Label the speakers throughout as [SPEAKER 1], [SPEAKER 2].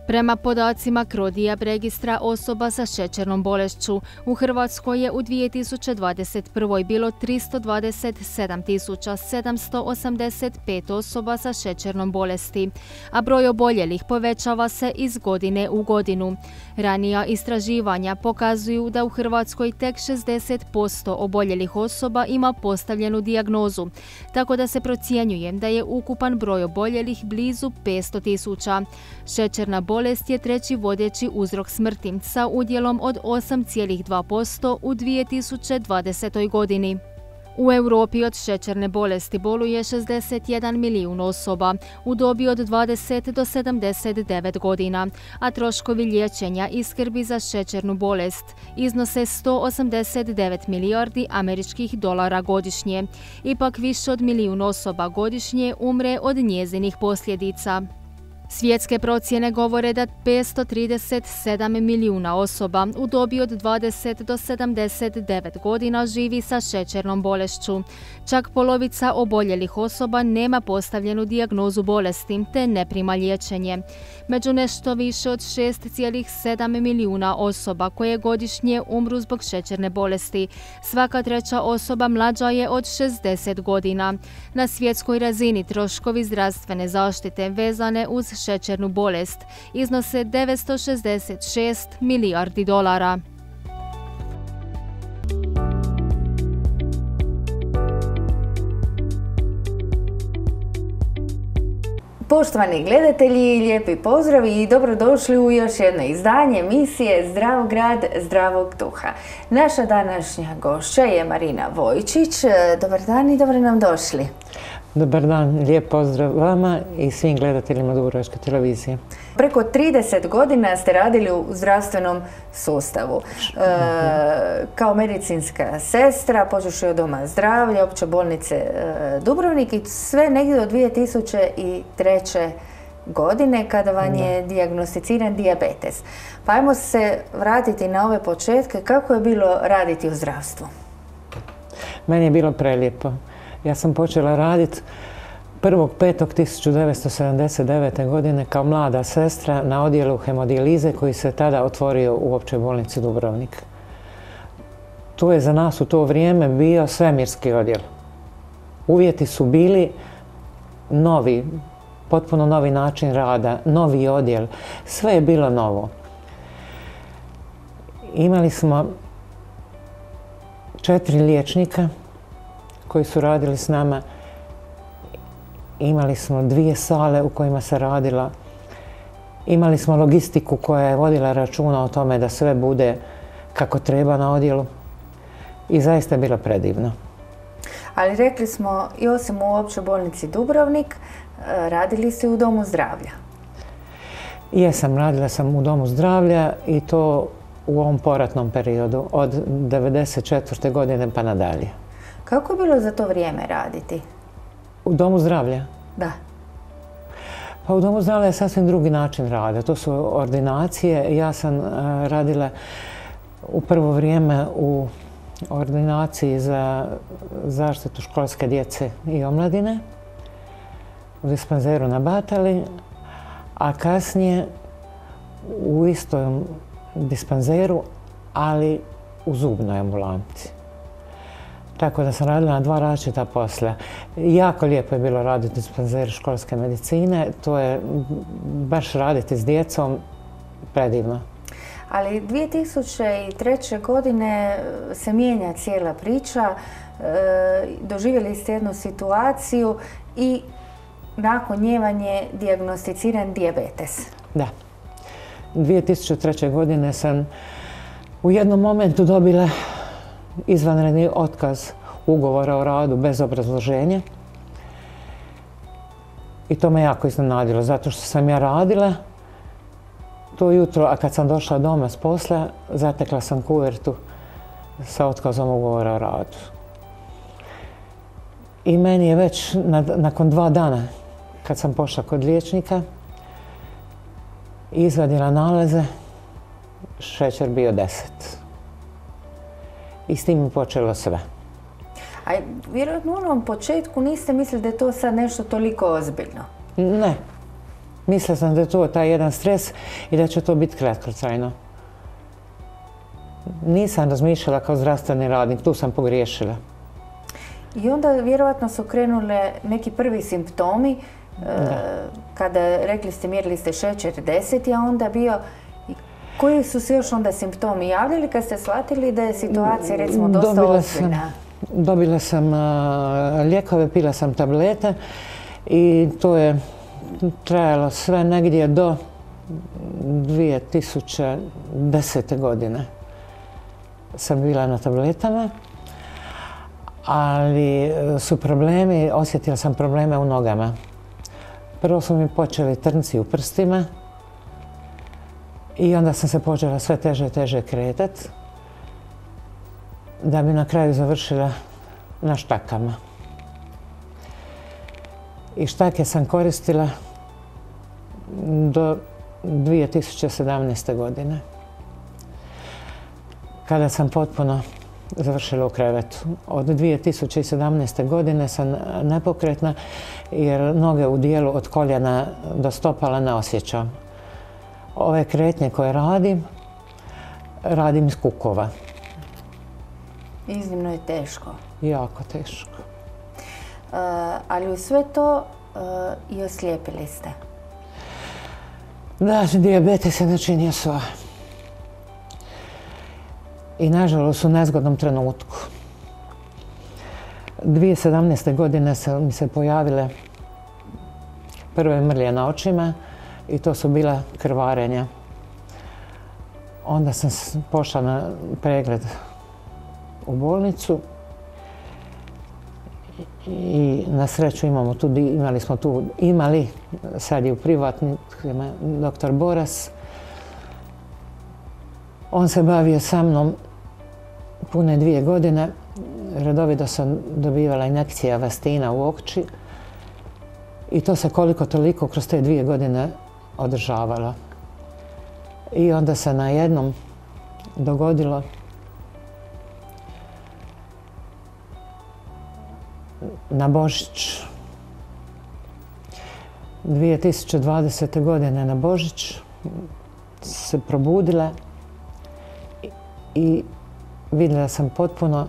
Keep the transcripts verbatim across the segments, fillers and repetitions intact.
[SPEAKER 1] Prema podacima Krodijav registra osoba sa šećernom bolešću, u Hrvatskoj je u dvije tisuće dvadeset prvoj bilo tristo dvadeset sedam tisuća sedamsto osamdeset pet osoba sa šećernom bolesti, a broj oboljelih povećava se iz godine u godinu. Ranija istraživanja pokazuju da u Hrvatskoj tek šezdeset posto oboljelih osoba ima postavljenu dijagnozu, tako da se procjenjuje da je ukupan broj oboljelih blizu petsto tisuća. Šećerna bolest je treći vodeći uzrok smrti sa udjelom od osam zarez dva posto u dvije tisuće dvadesetoj godini. U Europi od šećerne bolesti boluje šezdeset jedan milijun osoba u dobi od dvadeset do sedamdeset devet godina, a troškovi liječenja i skrbi za šećernu bolest iznose sto osamdeset devet milijardi američkih dolara godišnje. Ipak više od milijun osoba godišnje umre od njezinih posljedica. Svjetske procjene govore da petsto trideset sedam milijuna osoba u dobi od dvadeset do sedamdeset devet godina živi sa šećernom bolešću. Čak polovica oboljelih osoba nema postavljenu dijagnozu bolesti te ne prima liječenje. Među nešto više od šest zarez sedam milijuna osoba koje godišnje umru zbog šećerne bolesti, svaka treća osoba mlađa je od šezdeset godina. Na svjetskoj razini troškovi zdravstvene zaštite vezane uz šećernu bolest iznose devetsto šezdeset šest milijardi dolara.
[SPEAKER 2] Poštovani gledatelji, lijepi pozdrav i dobrodošli u još jedno izdanje emisije Zdrav grad, zdravog duha. Naša današnja gošća je Marina Vojčić. Dobar dan i dobro nam došli.
[SPEAKER 3] Dobar dan, lijep pozdrav vama i svim gledateljima Dubrovačke televizije.
[SPEAKER 2] Preko trideset godina ste radili u zdravstvenom sustavu. E, kao medicinska sestra, počevši od Doma zdravlja, Opće bolnice e, Dubrovnik i sve negdje do dvije tisuće treće. godine kada vam je dijagnosticiran dijabetes. Pa ajmo se vratiti na ove početke. Kako je bilo raditi u zdravstvu?
[SPEAKER 3] Meni je bilo prelijepo. Ja sam počela raditi prvog petog tisuću devetsto sedamdeset devete. godine kao mlada sestra na odjelu hemodijalize koji se tada otvorio u Općoj bolnici Dubrovnik. To je za nas u to vrijeme bio svemirski odjel. Uvjeti su bili novi, potpuno novi način rada, novi odjel. Sve je bilo novo. Imali smo četiri liječnika koji su radili s nama. Imali smo dvije sale u kojima se radila. Imali smo logistiku koja je vodila računa o tome da sve bude kako treba na odjelu. I zaista je bilo predivno.
[SPEAKER 2] Ali rekli smo, i osim u Općoj bolnici Dubrovnik, radili ste u Domu zdravlja.
[SPEAKER 3] Jesam, radila sam u Domu zdravlja i to u ovom poratnom periodu, od devedeset četvrte. godine pa nadalje.
[SPEAKER 2] Kako je bilo za to vrijeme raditi?
[SPEAKER 3] U Domu zdravlja?
[SPEAKER 2] Da.
[SPEAKER 3] Pa u Domu zdravlja je sasvim drugi način rada. To su ordinacije. Ja sam radila u prvo vrijeme u ordinaciji za zaštitu školske djece i omladine u dispanzeru na Batali, a kasnije u istom dispanzeru, ali u zubnoj ambulanti. Tako da sam radila na dva različita posla. Jako lijepo je bilo raditi u dispanzeru školske medicine. To je baš raditi s djecom predivno.
[SPEAKER 2] Ali dvije tisuće treće. godine se mijenja cijela priča. E, doživjeli ste jednu situaciju i nakon nje vam je dijagnosticiran dijabetes.
[SPEAKER 3] Da. dvije tisuće treće. godine sam u jednom momentu dobila izvanredni otkaz ugovora o radu bez obrazloženja. I to me jako iznenadilo, zato što sam ja radila to jutro, a kad sam došla doma s posla, zatekla sam kuvertu sa otkazom ugovora o radu. I meni je već nakon dva dana, kad sam pošla kod liječnika, izvadila nalaze, šećer bio deset. I s tim je počelo sve.
[SPEAKER 2] A vjerojatno u onom početku niste mislili da je to sad nešto toliko ozbiljno?
[SPEAKER 3] Ne. Mislila sam da je to taj jedan stres i da će to biti kratkotrajno. Nisam razmišljala kao zdravstveni radnik, tu sam pogriješila.
[SPEAKER 2] I onda vjerovatno su krenule neki prvi simptomi, kada rekli ste, mjerili ste šećer deset, a onda bio, koji su se još onda simptomi javljali kad ste shvatili da je situacija recimo dosta ozbiljna?
[SPEAKER 3] Dobila sam lijekove, pila sam tablete i to je trajalo sve negdje do dvije tisuće desete. godine. Sam bila na tabletama, ali su problemi, osjetila sam probleme u nogama. Prvo su mi počeli trnci u prstima i onda sam se počela sve teže i teže kretati, da bi na kraju završila na štakama. I štake sam koristila do dvije tisuće sedamnaeste. godine. Kada sam potpuno završila u krevetu. Od dvije tisuće sedamnaeste. godine sam nepokretna jer noge u dijelu od koljena do stopala ne osjećam. Ove kretnje koje radim, radim iz kukova.
[SPEAKER 2] Iznimno je teško.
[SPEAKER 3] Jako teško.
[SPEAKER 2] Uh, ali u sve to uh, i oslijepili ste.
[SPEAKER 3] Da, dijabetes je načinio sve. I nažalost u nezgodnom trenutku. dvije tisuće sedamnaeste. godine su mi se pojavile prve mrlje na očima i to su bila krvarenja. Onda sam pošla na pregled u bolnicu i na sreću imamo tu, imali smo tu, imali, sad je u privatnicima doktor Boras. On se bavio sa mnom pune dvije godine. Redovito sam dobivala injekcije Avastina u oči i to se koliko toliko kroz te dvije godine održavalo. I onda se na jednom dogodilo na Božić. dvije tisuće dvadesete. godine na Božić se probudila i vidjela sam potpuno,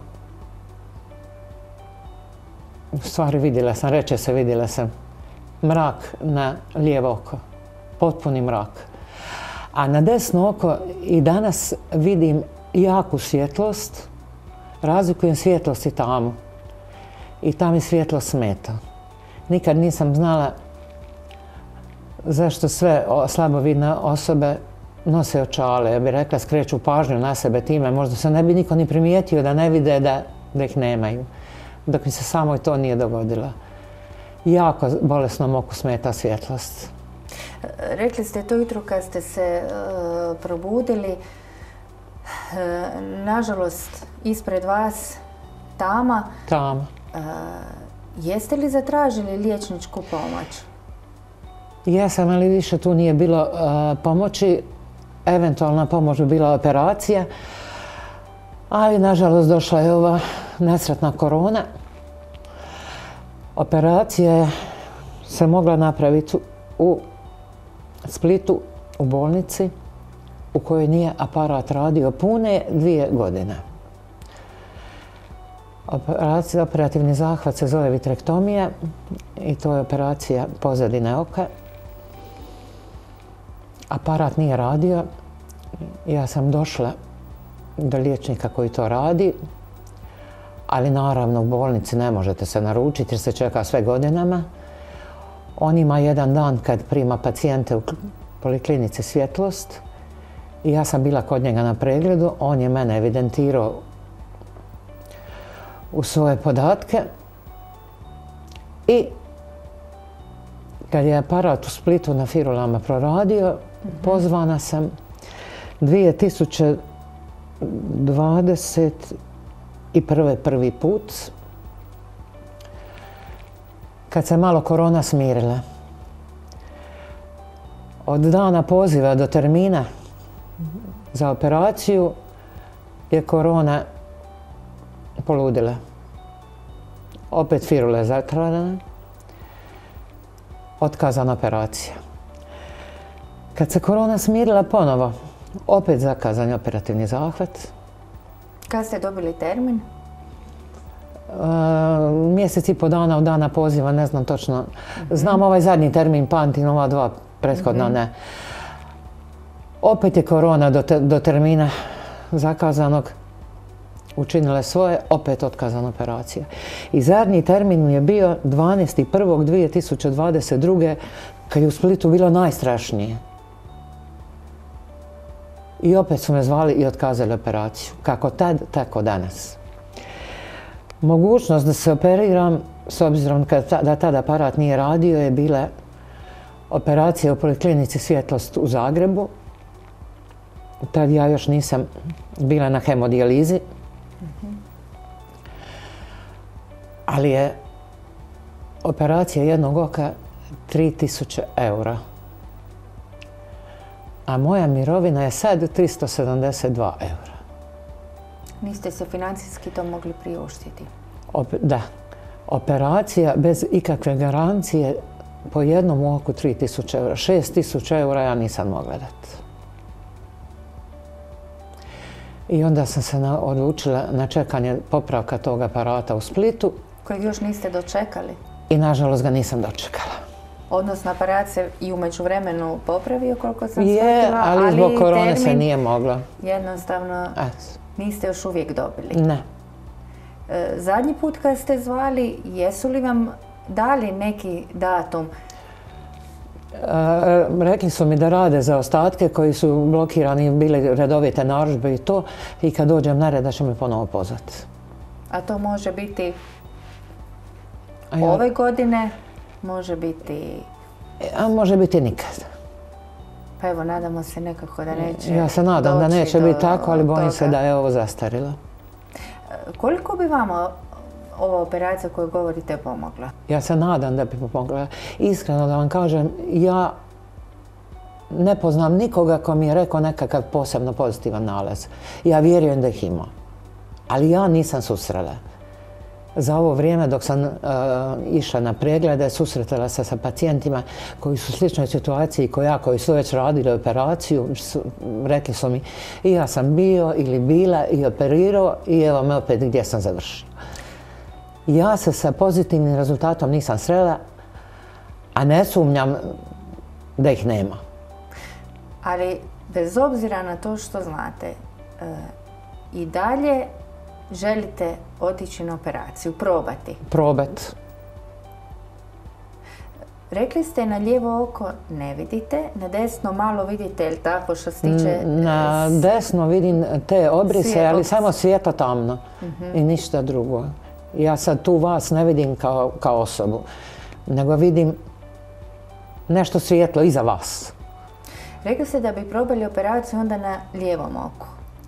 [SPEAKER 3] u stvari vidjela sam, reče se vidjela sam mrak na lijevo oko, potpuni mrak. A na desno oko i danas vidim jaku svjetlost, razlikujem svjetlost i tamu. I ta mi svjetlo smeta. Nikad nisam znala zašto sve slabovidne osobe nose očale. Ja bih rekla, skreću pažnju na sebe time. Možda se ne bi niko ni primijetio da ne vide da, da ih nemaju. Dok mi se samo i to nije dogodilo. Jako bolesnom oku smeta svjetlost.
[SPEAKER 2] Rekli ste to jutro kad ste se uh, probudili. Uh, nažalost, ispred vas tama.
[SPEAKER 3] Tama.
[SPEAKER 2] Uh, jeste li zatražili liječničku pomoć?
[SPEAKER 3] Jesam, ali više tu nije bilo uh, pomoći. Eventualna pomoć bi bila operacija. Ali, nažalost, došla je ova nesretna korona. Operacija se mogla napraviti u Splitu, u bolnici, u kojoj nije aparat radio pune dvije godine. Operacija, operativni zahvat se zove vitrektomija i to je operacija pozadine oka. Aparat nije radio. Ja sam došla do liječnika koji to radi, ali naravno u bolnici ne možete se naručiti jer se čeka sve godinama. On ima jedan dan kad prima pacijente u poliklinici Svjetlost i ja sam bila kod njega na pregledu. On je mene evidentirao u svoje podatke i kad je aparat u Splitu na Firulama proradio, pozvana sam dvije tisuće dvadeset prve. prvi put, kad se malo korona smirila. Od dana poziva do termina za operaciju je korona poludila. Opet firula je zatvorena, otkazana operacija. Kad se korona smirila ponovo, opet zakazan je operativni zahvat.
[SPEAKER 2] Kad ste dobili termin?
[SPEAKER 3] Uh, mjesec i po dana od dana poziva, ne znam točno. Znam ovaj zadnji termin, pamtim, ova dva prethodna ne. Opet je korona do, te, do termina zakazanog učinile svoje, opet otkazana operacija. I zadnji termin je bio dvanaesti prvog dvije tisuće dvadeset druge kad je u Splitu bilo najstrašnije. I opet su me zvali i otkazali operaciju. Kako tad, tako danas. Mogućnost da se operiram, s obzirom da tad aparat nije radio, je bila operacija u Poliklinici Svjetlost u Zagrebu. Tad ja još nisam bila na hemodijalizi. Ali je operacija jednog oka tri tisuće eura. A moja mirovina je sad tristo sedamdeset dva eura.
[SPEAKER 2] Niste se financijski to mogli priuštiti?
[SPEAKER 3] Op, da. Operacija bez ikakve garancije po jednom oku tri tisuće eura. šest tisuća eura ja nisam mogla dati. I onda sam se na, odlučila na čekanje popravka tog aparata u Splitu.
[SPEAKER 2] Kojeg još niste dočekali?
[SPEAKER 3] I nažalost ga nisam dočekala.
[SPEAKER 2] Odnosno, aparat se i u međuvremenu popravio, koliko sam
[SPEAKER 3] je,
[SPEAKER 2] shvatila,
[SPEAKER 3] ali, ali zbog korone se nije moglo.
[SPEAKER 2] Jednostavno
[SPEAKER 3] Et.
[SPEAKER 2] niste još uvijek dobili.
[SPEAKER 3] Ne.
[SPEAKER 2] E, zadnji put kad ste zvali, jesu li vam dali neki datum?
[SPEAKER 3] E, rekli su mi da rade za ostatke koji su blokirani, bile redovite narudžbe i to, i kad dođem na red da će me ponovo pozvati.
[SPEAKER 2] A to može biti
[SPEAKER 3] ja...
[SPEAKER 2] ove godine, može biti...
[SPEAKER 3] A može biti nikad.
[SPEAKER 2] Pa evo, nadamo se nekako da neće
[SPEAKER 3] Ja se nadam da neće biti tako, ali bojim se da je ovo zastarilo.
[SPEAKER 2] Koliko bi vama ova operacija koju govorite pomogla?
[SPEAKER 3] Ja se nadam da bi pomogla. Iskreno da vam kažem, ja ne poznam nikoga ko mi je rekao nekakav posebno pozitivan nalaz. Ja vjerujem da ih ima. Ali ja nisam susrela. Za ovo vrijeme dok sam uh, išla na preglede, susretala se sa pacijentima koji su u sličnoj situaciji kao ja, koji su već radili operaciju. Su, rekli su mi i ja sam bio ili bila i operirao i evo me opet gdje sam završila. Ja se sa pozitivnim rezultatom nisam srela, a ne sumnjam da ih nema.
[SPEAKER 2] Ali bez obzira na to što znate, uh, i dalje želite otići na operaciju, probati?
[SPEAKER 3] Probat.
[SPEAKER 2] Rekli ste na lijevo oko ne vidite, na desno malo vidite, ili tako što se tiče...
[SPEAKER 3] Na desno vidim te obrise, svijet, ali samo svijetlo tamno uh-huh. i ništa drugo. Ja sad tu vas ne vidim kao, kao osobu, nego vidim nešto svijetlo iza vas.
[SPEAKER 2] Rekli ste da bi probali operaciju onda na lijevom oku.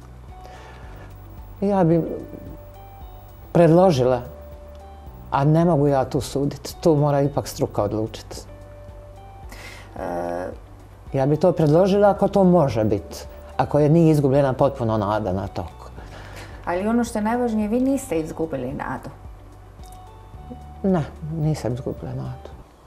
[SPEAKER 3] Ja bi predložila, a ne mogu ja tu suditi. Tu mora ipak struka odlučiti. E... Ja bi to predložila ako to može biti. Ako je nije izgubljena potpuno nada na to.
[SPEAKER 2] Ali ono što je najvažnije, vi niste izgubili nadu.
[SPEAKER 3] Ne, nisam izgubila nadu.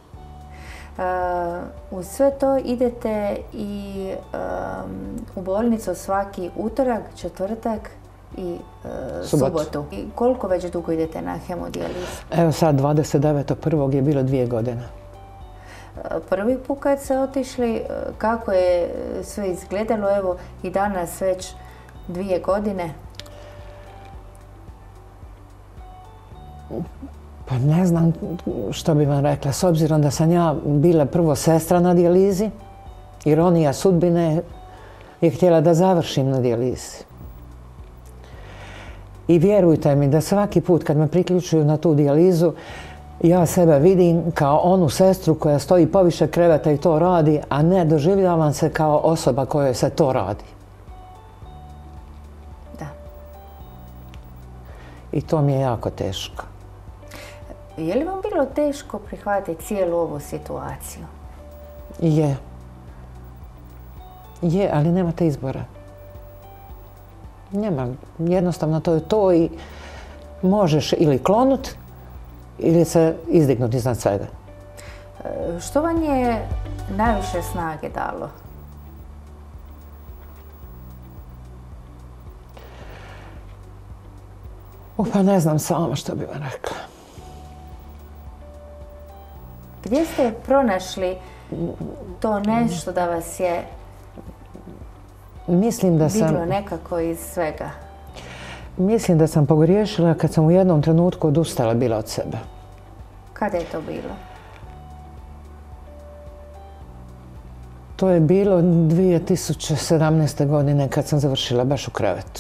[SPEAKER 2] Uh, uz sve to idete i um, u bolnicu svaki utorak, četvrtak i uh,
[SPEAKER 3] Subotu.
[SPEAKER 2] subotu. I koliko već dugo idete na hemodijalizu?
[SPEAKER 3] Evo sad dvadeset devetog prvog je bilo dvije godine.
[SPEAKER 2] Uh, prvi put kad ste otišli, uh, kako je sve izgledalo, evo i danas već dvije godine?
[SPEAKER 3] Pa ne znam što bi vam rekla, s obzirom da sam ja bila prvo sestra na dijalizi, ironija sudbine je htjela da završim na dijalizi. I vjerujte mi da svaki put kad me priključuju na tu dijalizu, ja sebe vidim kao onu sestru koja stoji poviše kreveta i to radi, a ne doživljavam se kao osoba kojoj se to radi.
[SPEAKER 2] Da.
[SPEAKER 3] I to mi je jako teško.
[SPEAKER 2] Je li vam bilo teško prihvatiti cijelu ovu situaciju?
[SPEAKER 3] Je. Je, ali nemate izbora. Nema. Jednostavno to je to i možeš ili klonut ili se izdignuti iznad svega.
[SPEAKER 2] Što vam je najviše snage dalo?
[SPEAKER 3] Uh, pa ne znam sama što bi vam rekla.
[SPEAKER 2] Gdje ste pronašli to nešto da vas je
[SPEAKER 3] Mislim da sam...
[SPEAKER 2] diglo nekako iz svega?
[SPEAKER 3] Mislim da sam pogriješila kad sam u jednom trenutku odustala bila od sebe.
[SPEAKER 2] Kada je to bilo?
[SPEAKER 3] To je bilo dvije tisuće sedamnaeste. godine kad sam završila baš u krevetu.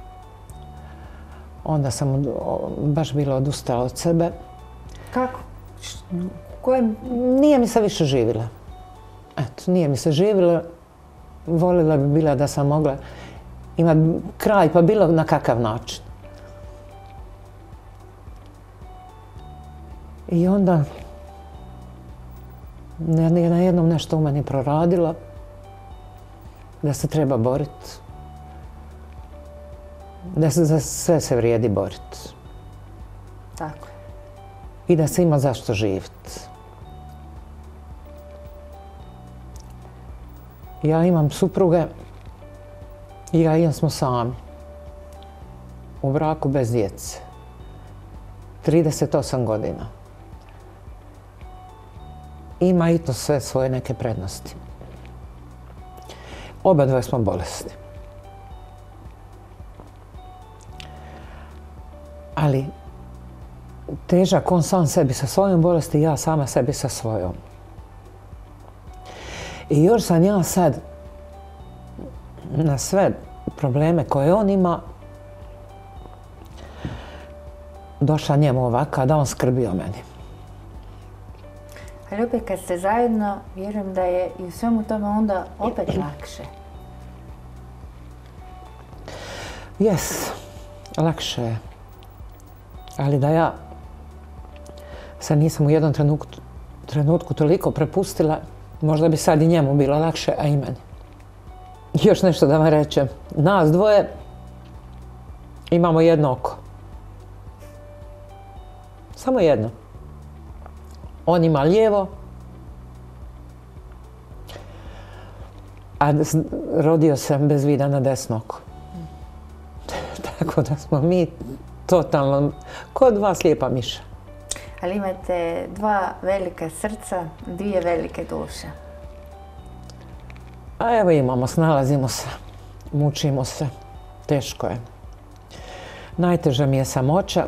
[SPEAKER 3] Onda sam baš bila odustala od sebe.
[SPEAKER 2] Kako? Kojem?
[SPEAKER 3] Nije mi se više živjela. Eto, nije mi se živjela. Volila bi bila da sam mogla imati kraj, pa bilo na kakav način. I onda je na jednom nešto u meni proradilo, da se treba boriti, da se za sve se vrijedi boriti.
[SPEAKER 2] Tako.
[SPEAKER 3] I da se ima zašto živjeti. Ja imam supruge i ja imam smo sami. U braku bez djece. trideset osam godina. Ima i to sve svoje neke prednosti. Oba dvoje smo bolesni. Ali težak on sam sebi sa svojom bolesti, ja sama sebi sa svojom. I još sam ja sad na sve probleme koje on ima došla njemu ovaka da on skrbi o meni.
[SPEAKER 2] Ali opet kad ste zajedno, vjerujem da je i u svemu tome onda opet lakše.
[SPEAKER 3] Jes, lakše je. Ali da ja sad nisam u jednom trenutku, trenutku toliko prepustila, možda bi sad i njemu bilo lakše, a i meni. Još nešto da vam rečem. Nas dvoje imamo jedno oko. Samo jedno. On ima lijevo, a rodio sam bez vida na desno oko. Tako da smo mi totalno kod dva slijepa miša.
[SPEAKER 2] Ali imate dva velika srca, dvije velike duše.
[SPEAKER 3] A evo imamo, snalazimo se, mučimo se, teško je. Najteža mi je samoća.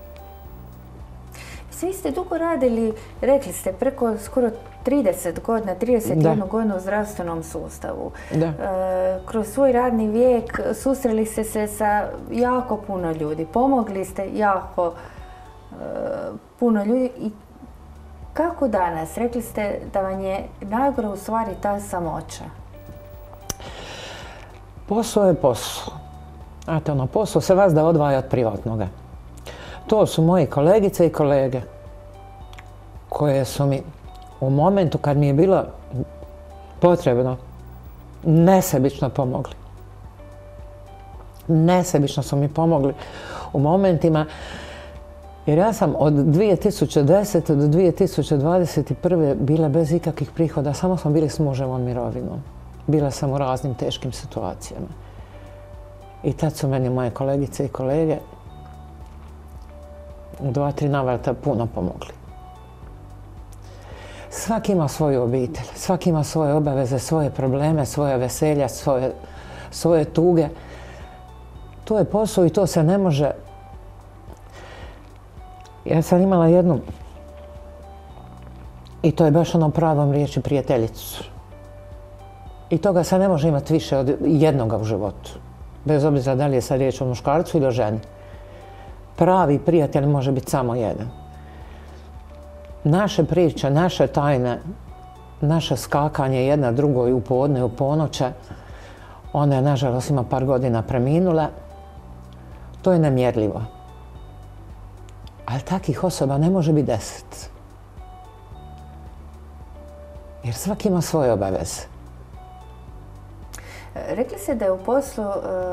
[SPEAKER 2] Svi ste dugo radili, rekli ste, preko skoro trideset godina, trideset jednu godinu u zdravstvenom sustavu.
[SPEAKER 3] Da.
[SPEAKER 2] E, kroz svoj radni vijek susreli ste se sa jako puno ljudi, pomogli ste jako e, puno ljudi. I kako danas? Rekli ste da vam je najgore u stvari ta samoća.
[SPEAKER 3] Posao je posao. Znate, ono, posao se vas da odvaja od privatnoga. To su moji kolegice i kolege koje su mi u momentu kad mi je bilo potrebno nesebično pomogli. Nesebično su mi pomogli u momentima jer ja sam od dvije tisuće desete. do dvije tisuće dvadeset prve bila bez ikakvih prihoda, samo smo bili s muževom mirovinom. Bila sam u raznim teškim situacijama. I tad su meni moje kolegice i kolege u dva, tri navrata puno pomogli. Svaki ima svoju obitelj, svaki ima svoje obaveze, svoje probleme, svoje veselja, svoje, svoje tuge. To je posao i to se ne može... Ja sam imala jednu, i to je baš onom pravom riječi, prijateljicu. I toga se ne može imati više od jednoga u životu. Bez obzira da li je sad riječ o muškarcu ili o ženi. Pravi prijatelj može biti samo jedan. Naše priče, naše tajne, naše skakanje jedna drugoj u podne i u ponoće, ona je, nažalost, ima par godina preminula. To je nemjerljivo. Ali takvih osoba ne može biti deset. Jer svaki ima svoje obaveze.
[SPEAKER 2] Rekli ste da je u poslu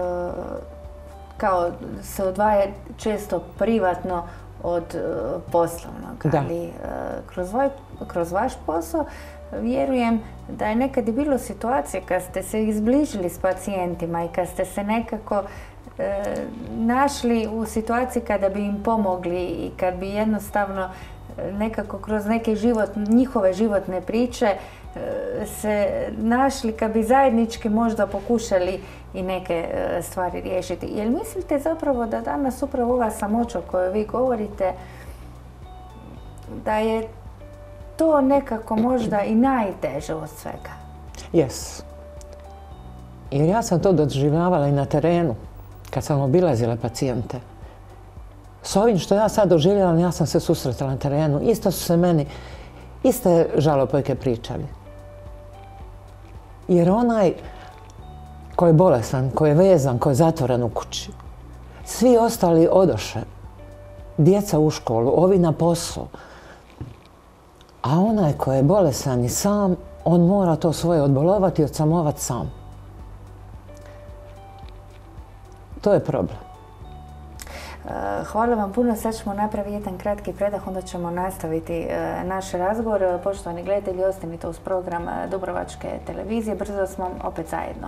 [SPEAKER 2] kao se odvaja često privatno od poslovnog, ali kroz, vaj, kroz vaš posao vjerujem da je nekad i bilo situacije kad ste se izbližili s pacijentima i kad ste se nekako našli u situaciji kada bi im pomogli i kad bi jednostavno nekako kroz neke život, njihove životne priče se našli, kad bi zajednički možda pokušali i neke stvari riješiti. Jel mislite zapravo da danas upravo ova samoća o kojoj vi govorite, da je to nekako možda i najteže od svega?
[SPEAKER 3] Jes. Jer ja sam to doživljavala i na terenu, kad sam obilazila pacijente. S ovim što ja sad doživljavam, ja sam se susretala na terenu. Isto su se meni, iste žalopojke pričali. Jer onaj ko je bolesan, ko je vezan, ko je zatvoren u kući, svi ostali odoše. Djeca u školu, ovi na posao. A onaj ko je bolesan i sam, on mora to svoje odbolovati i odsamovati sam. To je problem.
[SPEAKER 2] Hvala vam puno. Sad ćemo napraviti jedan kratki predah, onda ćemo nastaviti naš razgovor. Poštovani gledatelji, ostanite uz program Dubrovačke televizije. Brzo smo opet zajedno.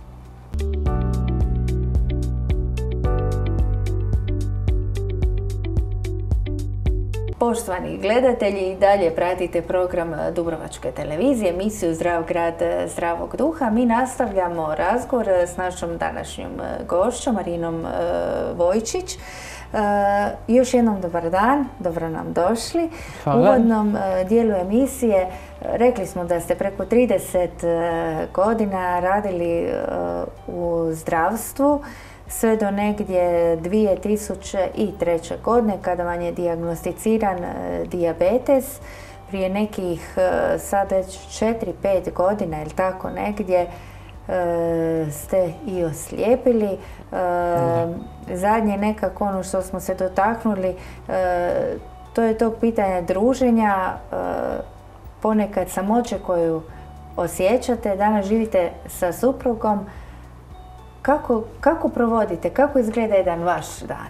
[SPEAKER 2] Poštovani gledatelji, i dalje pratite program Dubrovačke televizije, emisiju Zdrav grad, zdravog duha. Mi nastavljamo razgovor s našom današnjom gošćom, Marinom Vojčić. Još jednom dobar dan, dobro nam došli.
[SPEAKER 3] Hvala.
[SPEAKER 2] U uvodnom dijelu emisije rekli smo da ste preko trideset godina radili u zdravstvu, sve do negdje dvije tisuće treće. godine kada vam je dijagnosticiran dijabetes. Prije nekih sad već četiri pet godina ili tako negdje ste i oslijepili. Zadnje nekako ono što smo se dotaknuli, to je tog pitanja druženja, ponekad samoće koju osjećate. Danas živite sa suprugom. Kako, kako provodite, kako izgleda jedan vaš dan?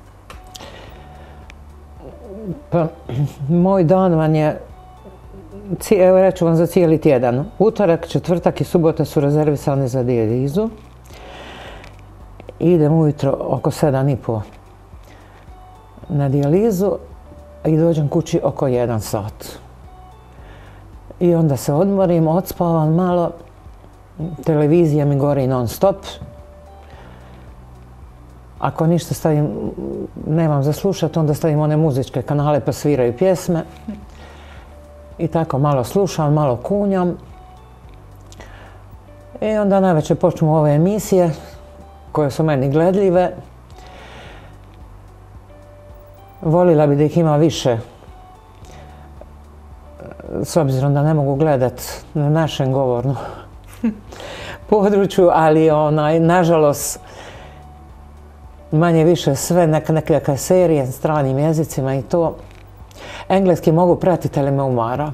[SPEAKER 3] Pa, moj dan vam je, evo reću vam za cijeli tjedan. Utorak, četvrtak i subota su rezervisani za dijalizu. Idem ujutro oko sedam i po na dijalizu i dođem kući oko jedan sat. I onda se odmorim, odspavam malo, televizija mi gori non stop. Ako ništa stavim, nemam za slušat, onda stavim one muzičke kanale pa sviraju pjesme. I tako malo slušam, malo kunjam. I onda navečer počnu ove emisije koje su meni gledljive. Volila bi da ih ima više, s obzirom da ne mogu gledat na našem govornom području, ali onaj, nažalost, manje više sve neke, neke serije stranim jezicima i to. Engleski mogu pratiti, ali me umara.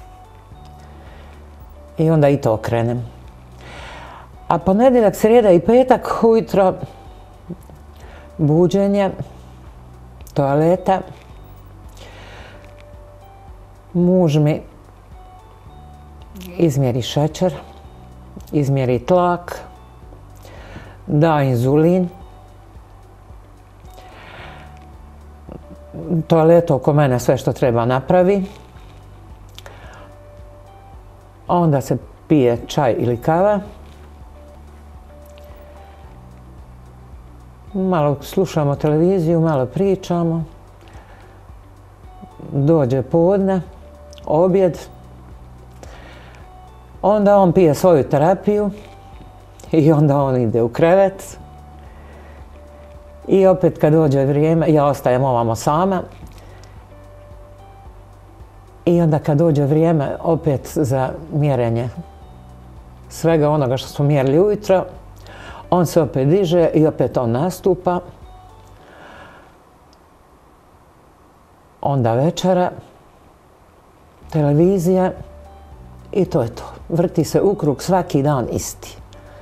[SPEAKER 3] I onda i to okrenem. A ponedjeljak, srijeda i petak ujutro buđenje, toaleta. Muž mi izmjeri šećer, izmjeri tlak, da inzulin. Toaletu oko mene sve što treba napravi. Onda se pije čaj ili kava. Malo slušamo televiziju, malo pričamo. Dođe podne, objed. Onda on pije svoju terapiju i onda on ide u krevet. I opet kad dođe vrijeme, ja ostajem ovamo sama. I onda kad dođe vrijeme opet za mjerenje svega onoga što smo mjerili ujutro, on se opet diže i opet on nastupa. Onda večera, televizija i to je to. Vrti se u krug svaki dan isti.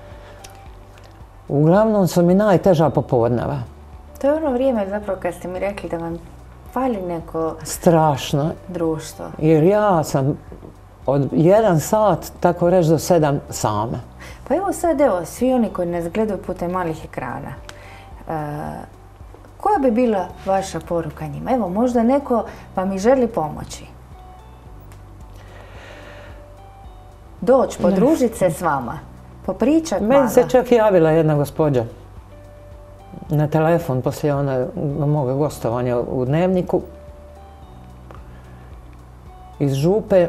[SPEAKER 3] Uglavnom su mi najteža popodneva.
[SPEAKER 2] To je ono vrijeme zapravo kad ste mi rekli da vam fali neko
[SPEAKER 3] strašno
[SPEAKER 2] društvo.
[SPEAKER 3] Jer ja sam od jedan sat, tako reći, do sedam sama.
[SPEAKER 2] Pa evo sad, evo, svi oni koji nas gledaju putem malih ekrana. Koja bi bila vaša poruka njima? Evo, možda neko vam i želi pomoći. Doći, podružiti se s vama, popričati malo.
[SPEAKER 3] Meni se čak javila jedna gospođa na telefon poslije moga gostovanja u Dnevniku iz Župe,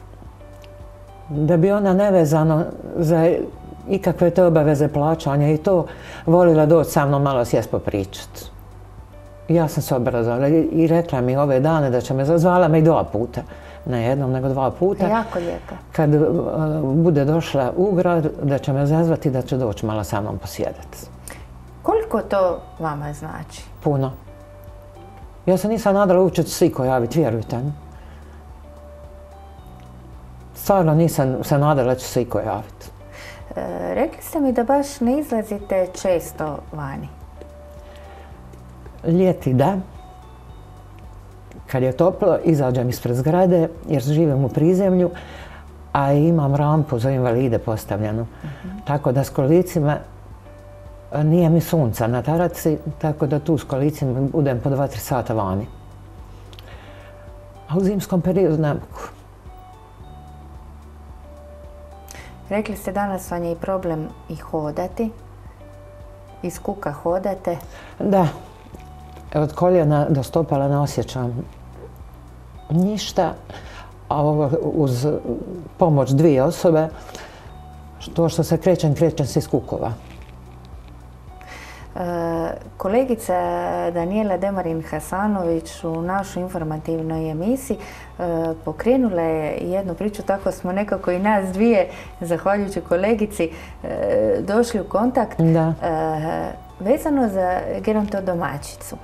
[SPEAKER 3] da bi ona nevezano za ikakve te obaveze plaćanja i to volila doći sa mnom malo sjest popričati. Ja sam se obrazovala i rekla mi ove dane da će me, zazvala me i dva puta. Ne jednom, nego dva puta.
[SPEAKER 2] Jako lijepo.
[SPEAKER 3] Kad bude došla u grad, da će me zazvati da će doći malo sa mnom posjedati.
[SPEAKER 2] Koliko to vama znači?
[SPEAKER 3] Puno. Ja se nisam nadala uopće da će se iko javiti, vjerujte mi. Stvarno nisam se nadala da će se iko javiti.
[SPEAKER 2] E, rekli ste mi da baš ne izlazite često vani.
[SPEAKER 3] Ljeti da. Kad je toplo, izađem ispred zgrade jer živim u prizemlju, a imam rampu za invalide postavljenu. Uh-huh. Tako da s kolicima nije mi sunca na taraci, tako da tu s kolicima budem po dva tri sata vani. A u zimskom periodu ne mogu.
[SPEAKER 2] Rekli ste danas vam je i problem i hodati. Iz kuka hodate.
[SPEAKER 3] Da. Od koljena do stopala ne osjećam ništa, a ovo uz pomoć dvije osobe, to što se krećem, krećem se iz kukova.
[SPEAKER 2] E, kolegica Danijela Demarin-Hasanović u našoj informativnoj emisiji e, pokrenula je jednu priču, tako smo nekako i nas dvije, zahvaljujući kolegici, e, došli u kontakt.
[SPEAKER 3] Da.
[SPEAKER 2] E, vezano za gerontodomaćicu.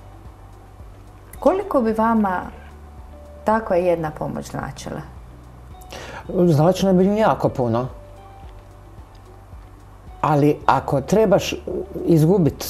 [SPEAKER 2] Koliko bi vama takva jedna pomoć značila?
[SPEAKER 3] Značila bi mi jako puno. Ali ako trebaš izgubiti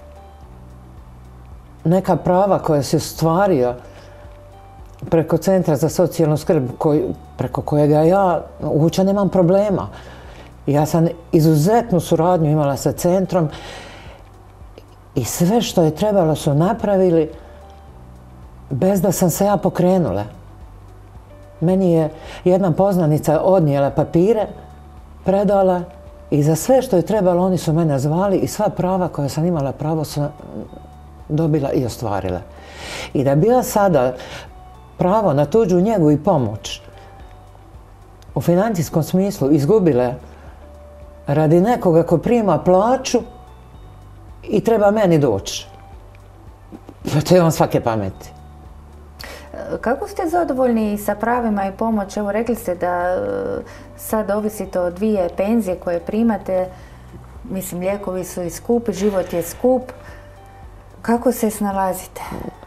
[SPEAKER 3] neka prava koja si ostvario preko Centra za socijalnu skrb, koj, preko kojega ja uopće nemam problema. Ja sam izuzetnu suradnju imala sa centrom i sve što je trebalo su napravili bez da sam se ja pokrenula. Meni je jedna poznanica odnijela papire, predala i za sve što je trebalo oni su mene zvali i sva prava koja sam imala pravo sam dobila i ostvarila. I da bi ja sada pravo na tuđu njegu i pomoć u financijskom smislu izgubila radi nekoga ko prima plaću i treba meni doći. Pa to je on svake pameti.
[SPEAKER 2] Kako ste zadovoljni sa pravima i pomoć? Evo, rekli ste da sad ovisite o dvije penzije koje primate. Mislim, lijekovi su i skupi, život je skup. Kako se snalazite?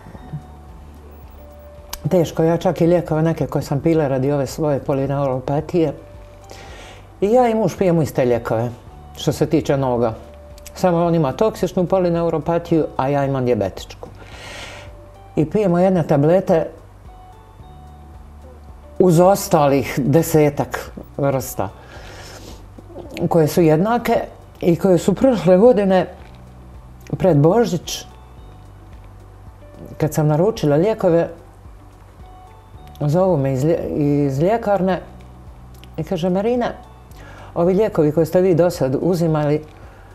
[SPEAKER 3] Teško. Ja čak i lijekove neke koje sam pila radi ove svoje polineuropatije. I ja i muž pijemo iste lijekove, što se tiče noga. Samo on ima toksičnu polineuropatiju, a ja imam dijabetičku. I pijemo jedne tablete uz ostalih desetak vrsta koje su jednake i koje su prošle godine pred Božić, kad sam naručila lijekove, zovu me iz, iz ljekarne i kaže: Marina, ovi lijekovi koje ste vi do sad uzimali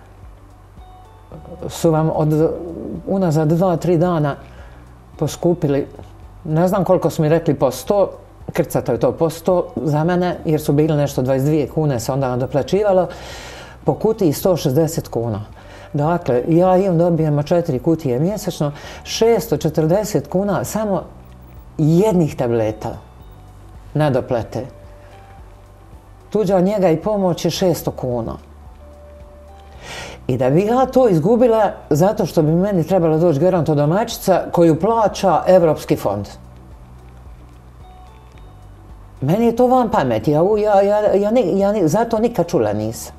[SPEAKER 3] su vam od unazad dva, tri dana poskupili, ne znam koliko su mi rekli, po sto, krcato je to po sto za mene, jer su bili nešto dvadeset dvije kune se onda nadoplaćivalo, po kutiji sto šezdeset kuna. Dakle, ja im dobijemo četiri kutije mjesečno, šesto četrdeset kuna samo jednih tableta nadoplate. Tuđa njega i pomoć je šesto kuna. I da bi ja to izgubila zato što bi meni trebala doći gerontodomaćica koju plaća Evropski fond. Meni je to van pameti, ja, ja, ja, ja, ja zato nikad čula nisam.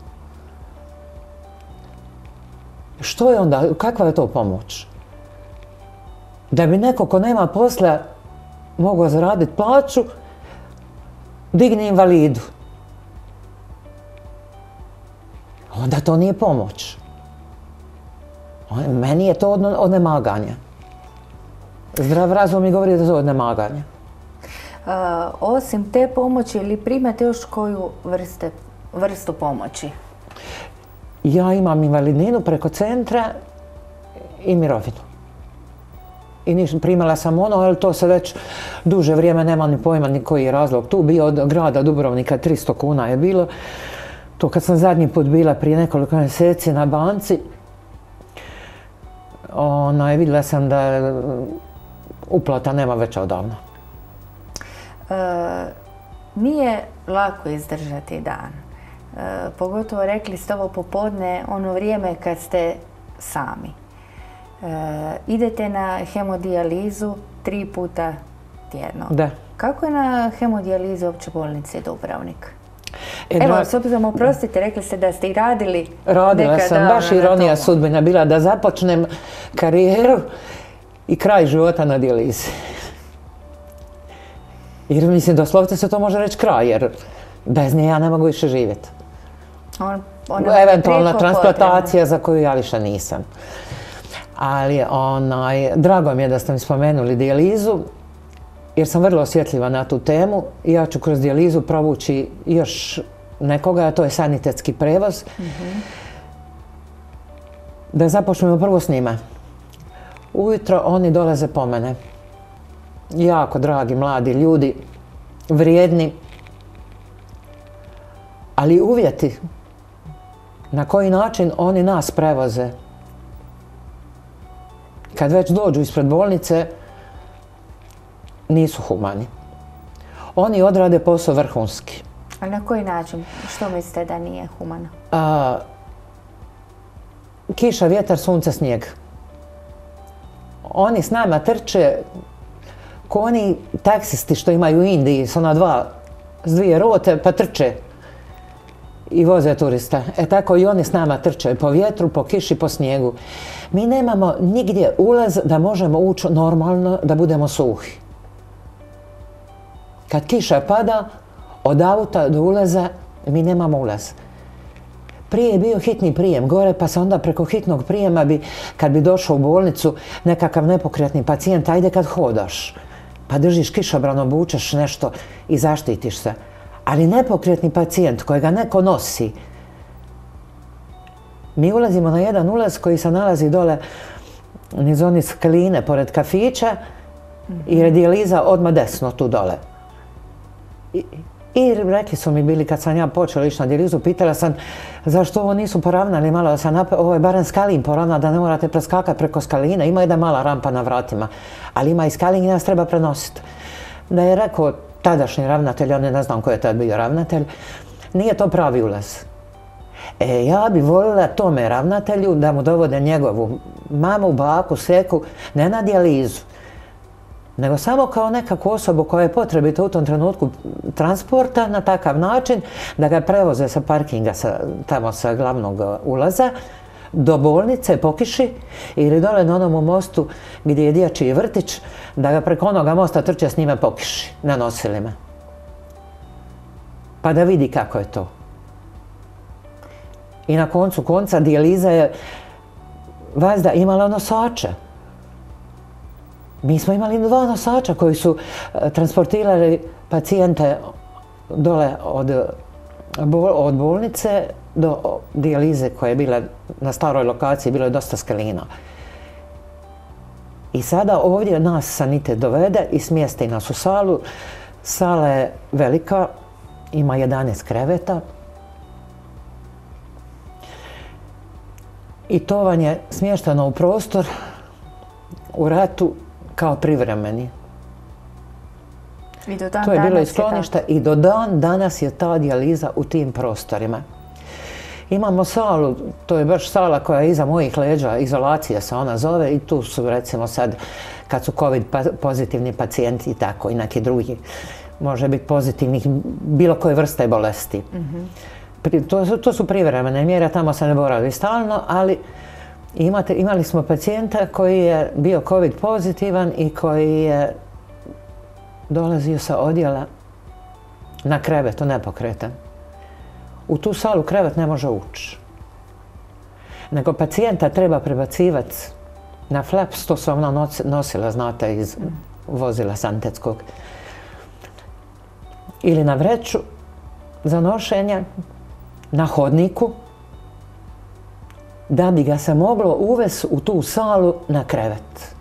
[SPEAKER 3] Što je onda, kakva je to pomoć? Da bi neko ko nema posla mogao zaraditi plaću, digne invalidu. Onda to nije pomoć. Meni je to odnemaganje. Zdrav razum mi govori da je to odnemaganje.
[SPEAKER 2] Osim te pomoći, ili primate još koju vrstu pomoći?
[SPEAKER 3] Ja imam invalidninu preko centra i mirovinu. I primala sam ono, ali to se već duže vrijeme nema ni pojma ni koji je razlog. Tu bio od grada Dubrovnika tristo kuna je bilo. To kad sam zadnji put bila prije nekoliko mjeseci na banci, ona, vidjela sam da uplata nema već odavno.
[SPEAKER 2] E, nije lako izdržati dan. E, pogotovo rekli ste ovo popodne, ono vrijeme kad ste sami. E, idete na hemodijalizu tri puta tjedno.
[SPEAKER 3] Da.
[SPEAKER 2] Kako je na hemodijalizi Opće bolnice Dubrovnik?
[SPEAKER 3] E,
[SPEAKER 2] Evo,
[SPEAKER 3] dra...
[SPEAKER 2] s obzirom, oprostite, rekli ste da ste i radili.
[SPEAKER 3] Radila sam, baš ironija sudbina bila da započnem karijeru i kraj života na dijalizi. Jer mislim, doslovce se to može reći kraj, jer bez nje ja ne mogu više živjeti.
[SPEAKER 2] On,
[SPEAKER 3] eventualna transplantacija za koju ja više nisam. Ali onaj, drago mi je da ste mi spomenuli dijalizu, jer sam vrlo osjetljiva na tu temu i ja ću kroz dijalizu provući još nekoga, a to je sanitetski prevoz. Mm-hmm. Da započnemo prvo s njima. Ujutro oni dolaze po mene. Jako dragi, mladi ljudi, vrijedni, ali uvjeti na koji način oni nas prevoze. Kad već dođu ispred bolnice, nisu humani. Oni odrade posao vrhunski.
[SPEAKER 2] A na koji način? Što mislite da nije humano?
[SPEAKER 3] A, kiša, vjetar, sunce, snijeg. Oni s nama trče ko oni taksisti što imaju u Indiji s ona dva, s dvije rote, pa trče i voze turista. E tako i oni s nama trče po vjetru, po kiši, po snijegu. Mi nemamo nigdje ulaz da možemo ući normalno, da budemo suhi. Kad kiša pada, od auta do ulaza mi nemamo ulaz. Prije je bio hitni prijem gore, pa se onda preko hitnog prijema bi, kad bi došao u bolnicu, nekakav nepokretni pacijent, ajde kad hodaš, pa držiš kišobran, obučeš nešto i zaštitiš se. Ali nepokretni pacijent kojega neko nosi, mi ulazimo na jedan ulaz koji se nalazi dole niz oni skaline pored kafića i je dijaliza odmah desno tu dole. I, I rekli su mi bili kad sam ja počela ići na dijalizu, pitala sam zašto ovo nisu poravnali malo, da sam napravila, ovo je barem skalin poravna, da ne morate preskakati preko skaline, ima jedna mala rampa na vratima, ali ima i skalin i nas treba prenositi. Da je rekao tadašnji ravnatelj, on ne znam ko je tad bio ravnatelj, nije to pravi ulaz. E, ja bi voljela tome ravnatelju da mu dovode njegovu mamu, baku, seku, ne na dijalizu, nego samo kao nekakvu osobu koja je potrebita u tom trenutku transporta na takav način da ga prevoze sa parkinga, sa, tamo sa glavnog ulaza, do bolnice po kiši ili dole na onom mostu gdje je dječji vrtić, da ga preko onoga mosta trče s njime po kiši, na nosilima. Pa da vidi kako je to. I na koncu konca dijaliza je vazda imala nosače. Mi smo imali dva nosača koji su transportirali pacijente dole od, od bolnice do dijalize koja je bila na staroj lokaciji, bilo je dosta skelina. I sada ovdje nas sanitet dovede i smjesti nas u salu. Sala je velika, ima jedanaest kreveta. I to vam je smješteno u prostor u ratu kao privremeni.
[SPEAKER 2] I do dan
[SPEAKER 3] to je bilo
[SPEAKER 2] iz
[SPEAKER 3] skloništa i do dan danas je ta dijaliza u tim prostorima. Imamo salu, to je baš sala koja je iza mojih leđa, izolacija se ona zove i tu su recimo sad kad su covid pozitivni pacijenti i tako i neki drugi, može biti pozitivnih bilo koje vrste bolesti. Mm-hmm. To su, to su privremene mjere, tamo se ne boravi stalno, ali imate, imali smo pacijenta koji je bio covid pozitivan i koji je dolazio sa odjela na krevetu nepokretan. U tu salu krevet ne može ući. nego pacijenta treba prebacivati na flaps, to su ona nosila, znate, iz vozila sanitetskog. Ili na vreću za nošenje, na hodniku, da bi ga se moglo uvesti u tu salu na krevet.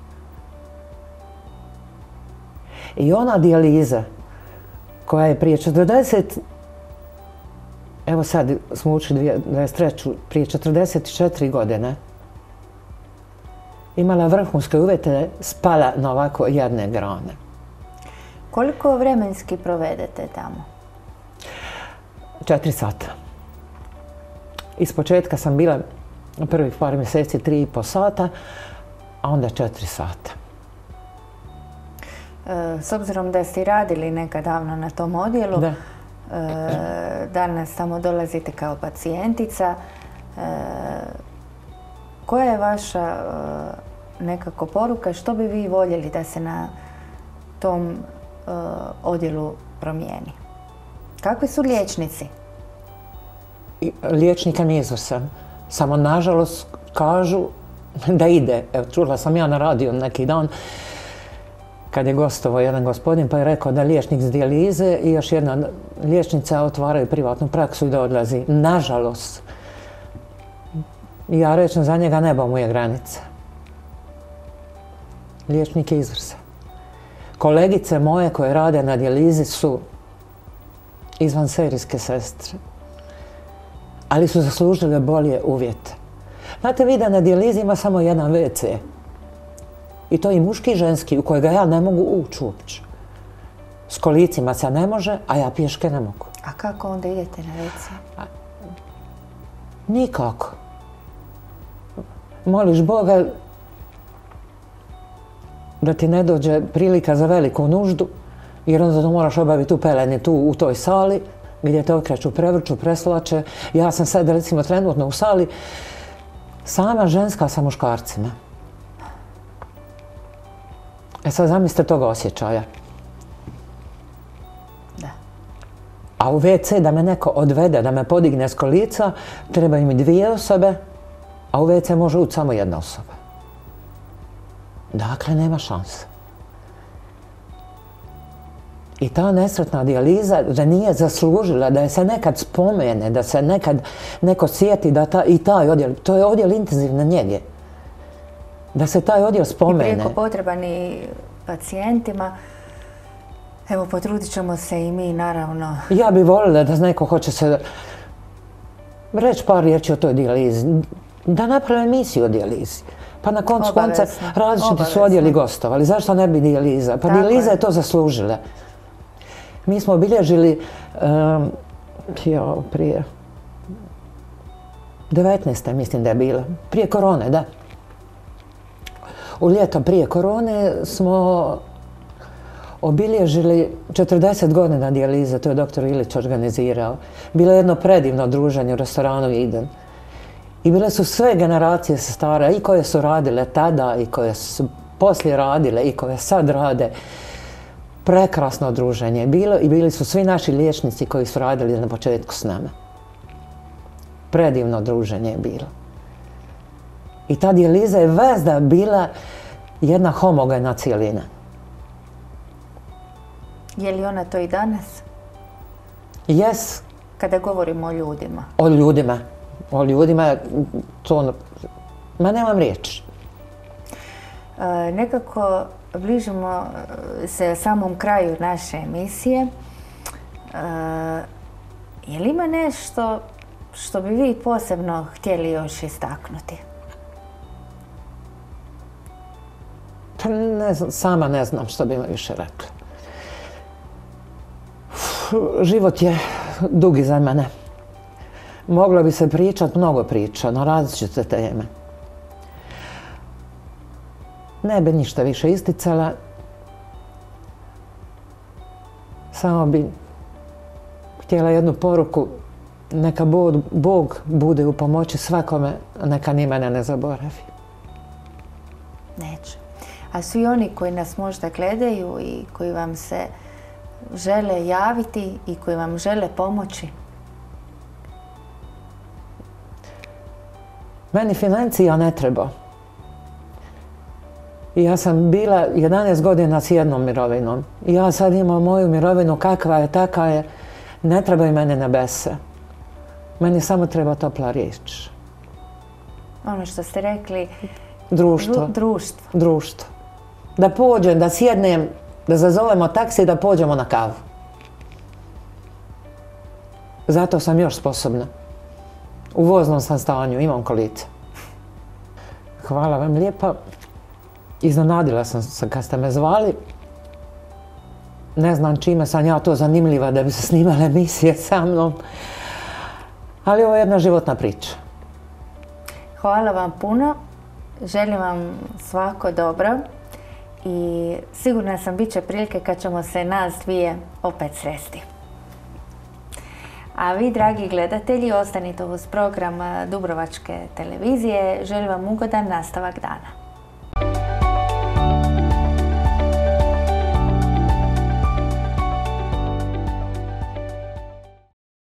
[SPEAKER 3] I ona dijaliza koja je prije četrdeset, evo sad smo učili dvadeset treću, prije četrdeset četiri godine, imala vrhunske uvjete, spala na ovako jedne grane.
[SPEAKER 2] Koliko vremenski provedete tamo?
[SPEAKER 3] Četiri sata. Iz početka sam bila prvih par mjeseci tri i po sata, a onda četiri sata.
[SPEAKER 2] S obzirom da ste radili nekad davno na tom odjelu,
[SPEAKER 3] da.
[SPEAKER 2] Danas tamo dolazite kao pacijentica. Koja je vaša nekako poruka, što bi vi voljeli da se na tom odjelu promijeni? Kakvi su liječnici?
[SPEAKER 3] Liječnika nisam. Samo nažalost kažu da ide. Evo, čula sam ja na radiju neki dan kad je gostovao jedan gospodin pa je rekao da liječnik s dijalize i još jedna liječnica otvaraju privatnu praksu i da odlazi. Nažalost. Ja rečem za njega nebo mu je granica. Liječnik je izvrstan. Kolegice moje koje rade na dijalizi su izvanserijske sestre. Ali su zaslužile bolje uvjete. Znate vi da na dijalizi ima samo jedan ve ce. I to i muški i ženski, u kojega ja ne mogu ući uopće. S kolicima se ne može, a ja pješke ne mogu.
[SPEAKER 2] A kako onda idete na ve ce?
[SPEAKER 3] Nikako. Moliš Boga da ti ne dođe prilika za veliku nuždu, jer onda to moraš obaviti u peleni tu u toj sali, gdje te okreću, prevrću, preslače. Ja sam sad recimo trenutno u sali sama ženska sa muškarcima. E sad zamislite toga osjećaja.
[SPEAKER 2] Da.
[SPEAKER 3] A u ve ce da me neko odvede, da me podigne s kolica, treba im dvije osobe, a u ve ce može ući samo jedna osoba. Dakle, nema šanse. I ta nesretna dijaliza da nije zaslužila, da je se nekad spomene, da se nekad neko sjeti da ta, i taj odjel, to je odjel intenzivne njege, da se taj odjel spomene.
[SPEAKER 2] I prijeko potreban i pacijentima. Evo, potrudit ćemo se i mi, naravno.
[SPEAKER 3] Ja bih voljela da neko hoće se reći par riječi o toj dijalizi, da napravi emisiju o dijalizi. Pa na koncu konca različiti su odjeli gostovali. Zašto ne bi dijaliza? Pa dijaliza je to zaslužila. Mi smo obilježili um, jo, prije devetnaeste mislim da je bila. Prije korone, da. U ljeto prije korone smo obilježili četrdeset godina dijalize. To je doktor Ilić organizirao. Bilo je jedno predivno druženje u restoranu Iden. I bile su sve generacije sestara, i koje su radile tada, i koje su poslije radile, i koje sad rade. Prekrasno druženje je bilo i bili su svi naši liječnici koji su radili na početku s nama. Predivno druženje je bilo. I ta dijaliza je vezda bila jedna homogena cijelina.
[SPEAKER 2] Je li ona to i danas?
[SPEAKER 3] Jes.
[SPEAKER 2] Kada govorimo o ljudima?
[SPEAKER 3] O ljudima. O ljudima, to... Ma nemam riječi.
[SPEAKER 2] E, nekako bližimo se samom kraju naše emisije. E, je li ima nešto što bi vi posebno htjeli još istaknuti?
[SPEAKER 3] Pa ne znam, sama ne znam što bi mi više rekla. Život je dugi za mene. Moglo bi se pričati mnogo priča na različite teme. Ne bi ništa više isticala. Samo bi htjela jednu poruku. Neka Bog bude u pomoći svakome, neka ni mene ne zaboravi.
[SPEAKER 2] Neće. A svi oni koji nas možda gledaju i koji vam se žele javiti i koji vam žele pomoći?
[SPEAKER 3] Meni financija ne treba. Ja sam bila jedanaest godina s jednom mirovinom. Ja sad imam moju mirovinu, kakva je, taka je. Ne trebaju meni nebese. Meni samo treba topla riječ.
[SPEAKER 2] Ono što ste rekli...
[SPEAKER 3] Društvo.
[SPEAKER 2] Društvo.
[SPEAKER 3] Društvo. Da pođem, da sjednem, da zazovemo taksi i da pođemo na kavu. Zato sam još sposobna. U voznom sam stanju, imam kolice. Hvala vam lijepa. Iznenadila sam se kad ste me zvali. Ne znam čime sam ja to zanimljiva da bi se snimale emisije sa mnom. Ali ovo je jedna životna priča.
[SPEAKER 2] Hvala vam puno. Želim vam svako dobro. I sigurna sam bit će prilike kad ćemo se nas dvije opet sresti. A vi, dragi gledatelji, ostanite uz program Dubrovačke televizije. Želim vam ugodan nastavak dana.